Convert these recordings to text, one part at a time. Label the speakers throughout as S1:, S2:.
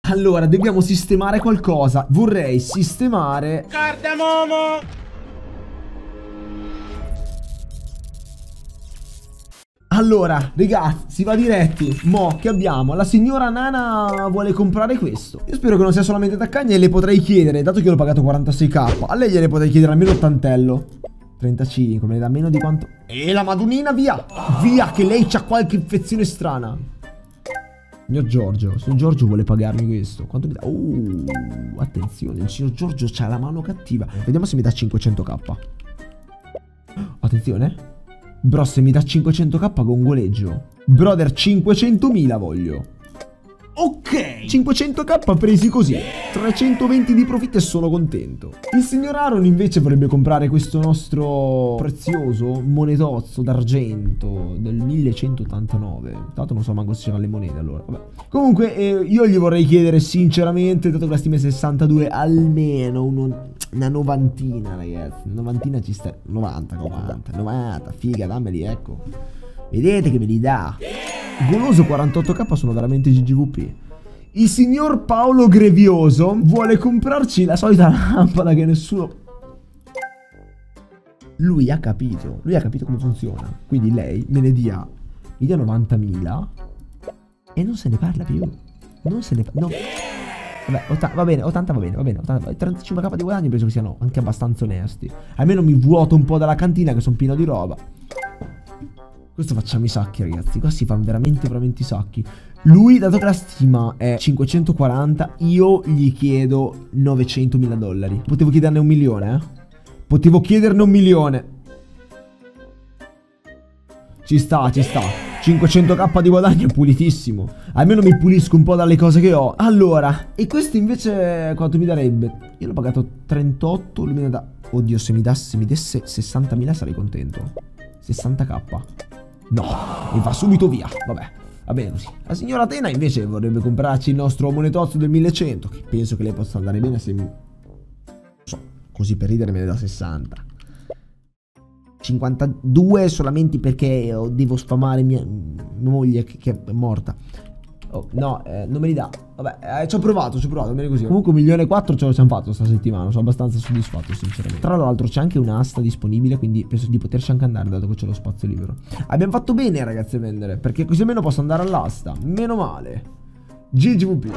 S1: Allora, dobbiamo sistemare qualcosa. Vorrei sistemare...
S2: Cardamomo!
S1: Allora, ragazzi, si va diretti. Mo' che abbiamo? La signora Nana vuole comprare questo. Io spero che non sia solamente taccagna e le potrei chiedere, dato che l'ho pagato 46k, a lei gliene potrei chiedere almeno ottantello. 35, me ne dà meno di quanto... la madonnina, via! Via, che lei c'ha qualche infezione strana. Signor Giorgio vuole pagarmi questo. Quanto mi dà? Attenzione, il signor Giorgio c'ha la mano cattiva. Vediamo se mi dà 500k. Attenzione. Bro, se mi dà 500k gongoleggio. Brother, 500.000 voglio. Ok, 500k presi così. 320 di profitto e sono contento. Il signor Aaron invece vorrebbe comprare questo nostro prezioso monetozzo d'argento del 1189. Tanto non so manco se c'erano le monete allora. Vabbè. Comunque io gli vorrei chiedere sinceramente, dato che la stima è 62, almeno una novantina, ragazzi. Una novantina ci sta. 90, figa, dammeli, ecco. Vedete che me li dà. Goloso 48k sono veramente GGVP. Il signor Paolo Grevioso vuole comprarci la solita lampada che nessuno... Lui ha capito come funziona. Quindi lei me ne dia, mi dia 90.000 e non se ne parla più. Non se ne parla, no. Vabbè, va bene, 80 va bene, 35k di guadagno penso che siano anche abbastanza onesti. Almeno mi vuoto un po' dalla cantina che sono pieno di roba. Questo facciamo i sacchi, ragazzi. Qua si fanno veramente i sacchi. Lui, dato che la stima è 540, io gli chiedo 900.000 dollari. Potevo chiederne 1 milione, eh? Potevo chiederne 1 milione. Ci sta. 500k di guadagno è pulitissimo. Almeno mi pulisco un po' dalle cose che ho. Allora, e questo invece quanto mi darebbe? Io l'ho pagato 38, lui me ne dà... Oddio, se mi desse 60.000 sarei contento. 60k. No, mi va subito via. Vabbè, va bene così. La signora Tena invece vorrebbe comprarci il nostro monetozzo del 1100, che penso che lei possa andare bene se mi... so, così per ridere me ne dà 60. 52 solamente perché devo sfamare mia moglie che è morta. Oh, no, non me li dà. Vabbè, ci ho provato, bene così. Comunque 1,4 milioni ce lo siamo fatto sta settimana. Sono abbastanza soddisfatto, sinceramente. Tra l'altro c'è anche un'asta disponibile, quindi penso di poterci anche andare, dato che c'è lo spazio libero. Abbiamo fatto bene, ragazzi, a vendere, perché così almeno posso andare all'asta. Meno male. GGVP.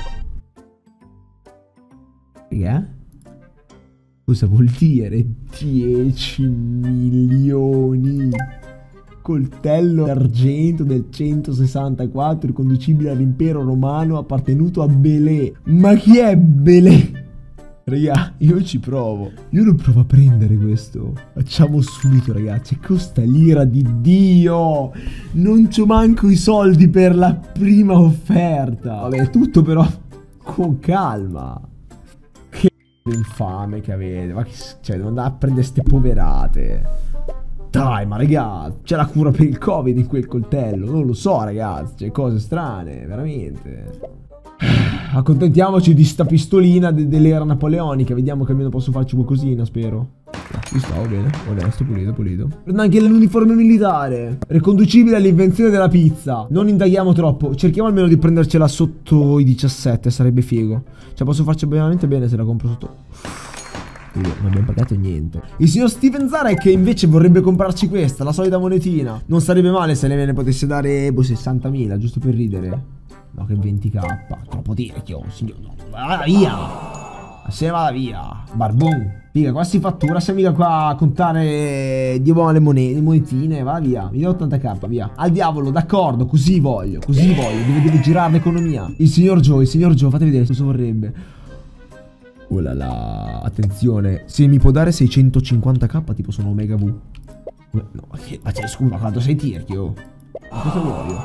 S1: Che? Cosa vuol dire 10 milioni? Coltello d'argento del 164 riconducibile all'impero romano appartenuto a Belè. Ma chi è Belè? Raga, io ci provo. Io lo provo a prendere questo. Facciamo subito, ragazzi. Costa l'ira di Dio. Non c'ho manco i soldi per la prima offerta. Vabbè, tutto però con calma. Che infame che avete. Ma che... cioè, devo andare a prendere ste poverate. Dai, ma ragazzi, c'è la cura per il Covid in quel coltello. Non lo so, ragazzi, c'è cose strane, veramente. Accontentiamoci di sta pistolina dell'era napoleonica. Vediamo che almeno posso farci qualcosina, spero. Ci sta, va bene, onesto, pulito. Prendo anche l'uniforme militare, riconducibile all'invenzione della pizza. Non indaghiamo troppo, cerchiamo almeno di prendercela sotto i 17, sarebbe figo. Cioè posso farci veramente bene se la compro sotto. Non abbiamo pagato niente. Il signor Steven Zarek invece vorrebbe comprarci questa, la solita monetina. Non sarebbe male se lei me ne potesse dare 60.000, giusto per ridere. No, che 20k. Troppo dire, signor. No, vada via. Se ne vada via. Barbon. Figa, qua si fattura. Siamo mica qua a contare le monetine. Vada via. Mi dà 80k, via. Al diavolo, d'accordo. Così voglio. Deve girare l'economia. Il signor Joe, fate vedere cosa vorrebbe. Oh là là, attenzione. Se mi può dare 650k, tipo sono Omega V. No, ma scusa, quanto sei tirchio? Ma cosa vuoi?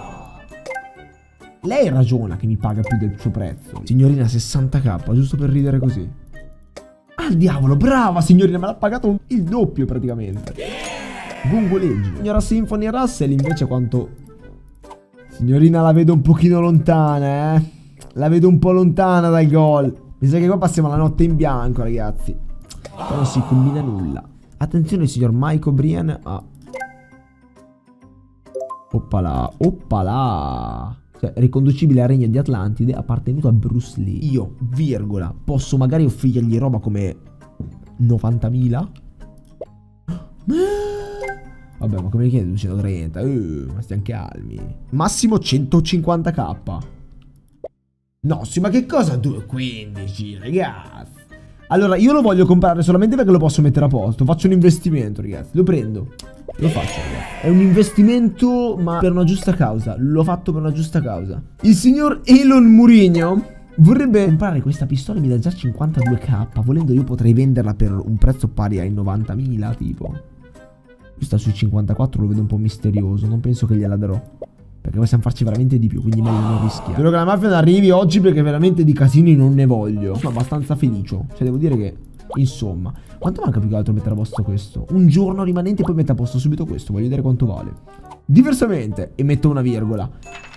S1: Lei ragiona che mi paga più del suo prezzo. Signorina, 60k, giusto per ridere così. Al diavolo, brava signorina, me l'ha pagato il doppio praticamente. Gongoleggio. Signora Symphony Russell invece quanto... Signorina, la vedo un pochino lontana, eh. La vedo un po' lontana dal gol. Mi sa che qua passiamo la notte in bianco, ragazzi. Qua non si combina nulla. Attenzione, il signor Mike O'Brien. Oppala. Cioè, riconducibile al regno di Atlantide, appartenuto a Bruce Lee. Io, virgola, posso magari offrirgli roba come 90.000? Vabbè, ma come chiede 230? Ma stiamo calmi. Massimo 150k. No, sì, ma che cosa 215, ragazzi? Allora, io lo voglio comprare solamente perché lo posso mettere a posto. Faccio un investimento, ragazzi. Lo prendo. Lo faccio, ragazzi. È un investimento, ma per una giusta causa. L'ho fatto per una giusta causa. Il signor Elon Murigno vorrebbe comprare questa pistola e mi dà già 52k. Volendo io potrei venderla per un prezzo pari ai 90.000, tipo. Lui sta sui 54, lo vedo un po' misterioso. Non penso che gliela darò, perché possiamo farci veramente di più, quindi meglio non rischiare. Spero che la mafia non arrivi oggi, perché veramente di casini non ne voglio. Sono abbastanza felice. Cioè, devo dire che, insomma, quanto manca più che altro mettere a posto questo? Un giorno rimanente e poi metto a posto subito questo. Voglio vedere quanto vale. Diversamente, e metto una virgola.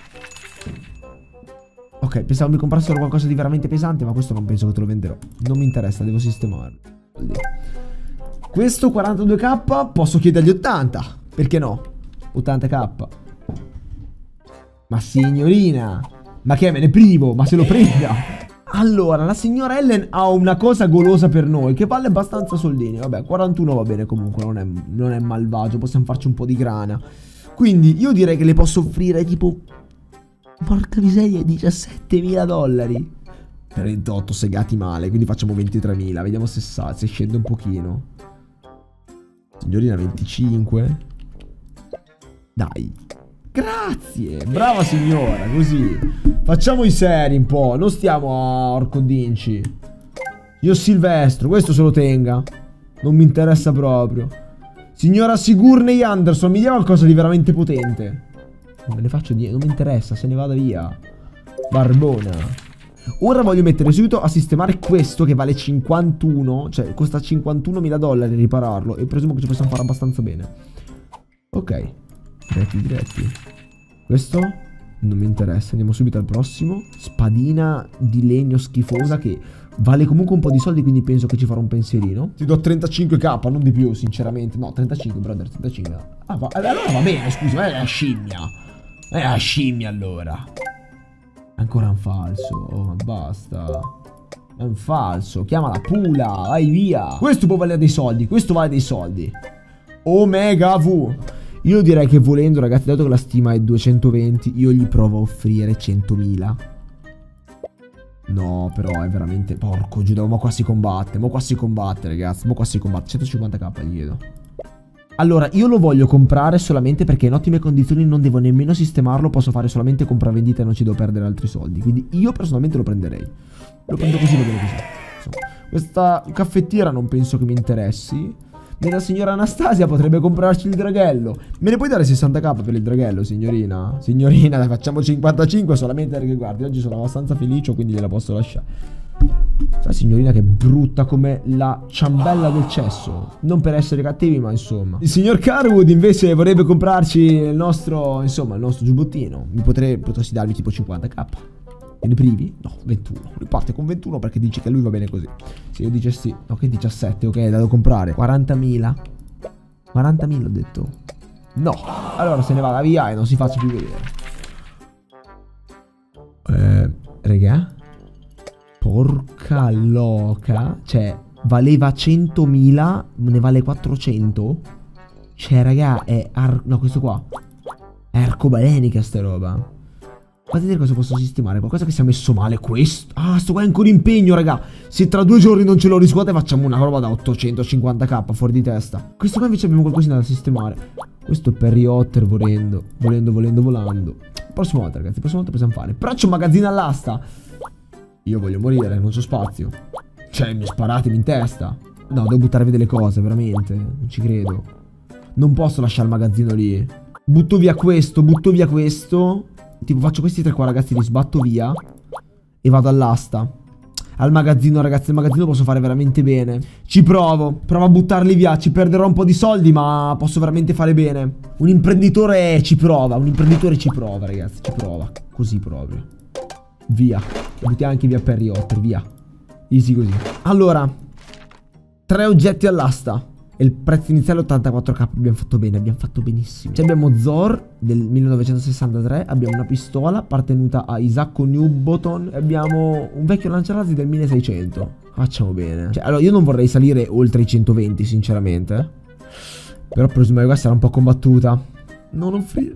S1: Ok, pensavo mi comprassero qualcosa di veramente pesante, ma questo non penso che te lo venderò. Non mi interessa, devo sistemarlo. Questo 42k, posso chiedergli 80. Perché no? 80k. Ma signorina, ma che me ne privo? Ma se lo prenda. Allora, la signora Ellen ha una cosa golosa per noi, che vale abbastanza soldini. Vabbè, 41 va bene comunque, non è malvagio. Possiamo farci un po' di grana. Quindi io direi che le posso offrire tipo, porca miseria, 17.000 dollari. 38 segati male, quindi facciamo 23.000. Vediamo se scende un pochino. Signorina, 25. Dai. Grazie, brava signora, così. Facciamo i seri un po', non stiamo a Orcodinci. Io Silvestro, questo se lo tenga. Non mi interessa proprio. Signora Sigourney Anderson, mi dia qualcosa di veramente potente. Non me ne faccio niente, non mi interessa, se ne vada via. Barbona. Ora voglio mettere subito a sistemare questo che vale 51. Cioè, costa 51.000 dollari ripararlo. E presumo che ci possiamo fare abbastanza bene. Ok. Diretti. Questo non mi interessa. Andiamo subito al prossimo. Spadina di legno schifosa che vale comunque un po' di soldi, quindi penso che ci farò un pensierino. Ti do 35k, non di più sinceramente. No, 35 brother, 35. Allora va bene, scusa, è la scimmia. È la scimmia allora. Ancora un falso. Oh, ma basta. È un falso. Chiamala Pula, vai via. Questo può valere dei soldi. Questo vale dei soldi. Omega V. Io direi che volendo, ragazzi, dato che la stima è 220, io gli provo a offrire 100.000. No, però è veramente... Porco Giuda, ma qua si combatte. Ma qua si combatte, ragazzi. Ma qua si combatte. 150k gli chiedo. Allora, io lo voglio comprare solamente perché è in ottime condizioni, non devo nemmeno sistemarlo, posso fare solamente compravendita e non ci devo perdere altri soldi. Quindi io personalmente lo prenderei. Lo prendo così, va bene così. Insomma, questa caffettiera non penso che mi interessi. Nella signora Anastasia potrebbe comprarci il draghello. Me ne puoi dare 60k per il draghello, signorina? Signorina, dai, facciamo 55 solamente perché, guardi, oggi sono abbastanza felice, quindi gliela posso lasciare. Sai, signorina, che è brutta come la ciambella del cesso. Non per essere cattivi, ma insomma. Il signor Carwood invece vorrebbe comprarci il nostro, insomma, il nostro giubbottino. Potresti darmi tipo 50k. Me ne privi? No, 21. Lui parte con 21 perché dice che a lui va bene così. Se io dicessi, ok, 17, ok, da devo comprare 40.000. 40.000 ho detto. No, allora se ne vada via e non si faccia più vedere. Regà, porca loca. Cioè, valeva 100.000, ne vale 400. Cioè, raga, è no, questo qua è arcobalenica sta roba. Fate vedere cosa posso sistemare. Qualcosa che si è messo male. Questo. Ah, sto qua è ancora impegno, raga. Se tra 2 giorni non ce l'ho riscuote, facciamo una roba da 850k fuori di testa. Questo qua invece abbiamo qualcosina da sistemare. Questo è per Riotter, volendo. Prossima volta, ragazzi. Prossima volta possiamo fare. Però c'è un magazzino all'asta. Io voglio morire, non c'ho spazio. Cioè, mi sparatemi in testa. No, devo buttare via delle cose, veramente. Non ci credo. Non posso lasciare il magazzino lì. Butto via questo, butto via questo. Tipo faccio questi 3 qua, ragazzi, li sbatto via e vado all'asta. Al magazzino, ragazzi, il magazzino posso fare veramente bene. Ci provo a buttarli via. Ci perderò un po' di soldi, ma posso veramente fare bene. Un imprenditore ci prova, ragazzi, ci prova. Così proprio. Via. Buttiamo anche via Perry Otter, via. Easy così. Allora, 3 oggetti all'asta. E il prezzo iniziale è 84k. Abbiamo fatto bene, abbiamo fatto benissimo. Cioè abbiamo Zor del 1963. Abbiamo una pistola appartenuta a Isacco Newbotton. E abbiamo un vecchio lanciarazzi del 1600. Facciamo bene. Cioè, allora io non vorrei salire oltre i 120 sinceramente. Però presumo che questa era un po' combattuta. No, non free.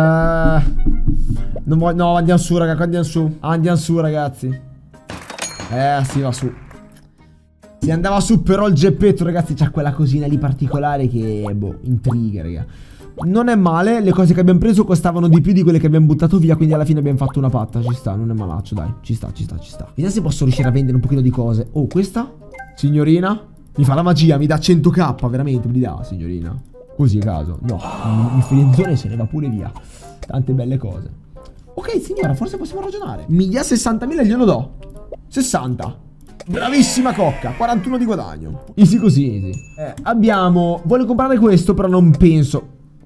S1: Non voglio. No, andiamo su, raga. Andiamo su. Andiamo su, ragazzi. Si va su. Si andava su, però il geppetto, ragazzi, c'ha quella cosina lì particolare che, boh, intriga, raga. Non è male, le cose che abbiamo preso costavano di più di quelle che abbiamo buttato via, quindi alla fine abbiamo fatto una patta. Ci sta, non è malaccio, dai. Ci sta, ci sta, ci sta. Vediamo se posso riuscire a vendere un pochino di cose. Oh, questa? Signorina? Mi fa la magia, mi dà 100k, veramente, mi dà, signorina. Così a caso. No, mi friendzone se ne va pure via. Tante belle cose. Ok, signora, forse possiamo ragionare. Mi dia 60.000 e glielo do. 60. Bravissima cocca, 41 di guadagno. Easy così, easy. Abbiamo... Voglio comprare questo, però non penso.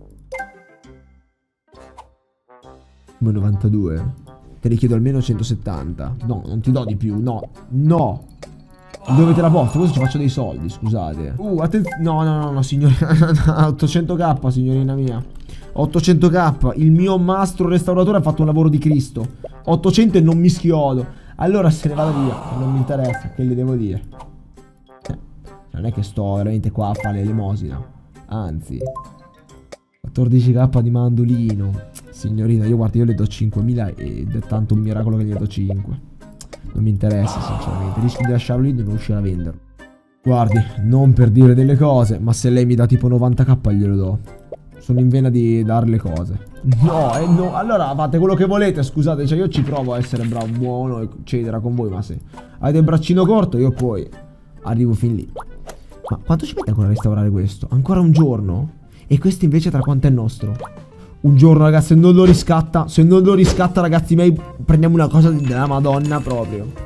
S1: Come 92. Te ne chiedo almeno 170. No, non ti do di più, no. No. Dove te la posto? Questo ci faccio dei soldi, scusate. Attenzione. No, signorina. 800k, signorina mia. 800k. Il mio mastro restauratore ha fatto un lavoro di Cristo. 800 e non mi schiodo. Allora se ne vado via. Non mi interessa, che le devo dire. Non è che sto veramente qua a fare l'elemosina. Anzi. 14k di mandolino. Signorina, io guarda, io le do 5.000 ed è tanto un miracolo che gli do 5. Non mi interessa sinceramente. Rischio di lasciarlo lì e non riuscire a venderlo. Guardi, non per dire delle cose, ma se lei mi dà tipo 90k glielo do. Sono in vena di dare le cose. No, no. Allora fate quello che volete, scusate. Cioè io ci provo a essere bravo, buono, eccetera con voi. Ma se avete il braccino corto io poi arrivo fin lì. Ma quanto ci mette ancora a restaurare questo? Ancora un giorno? E questo invece tra quanto è nostro? Un giorno, ragazzi, se non lo riscatta. Se non lo riscatta, ragazzi miei, prendiamo una cosa della Madonna proprio.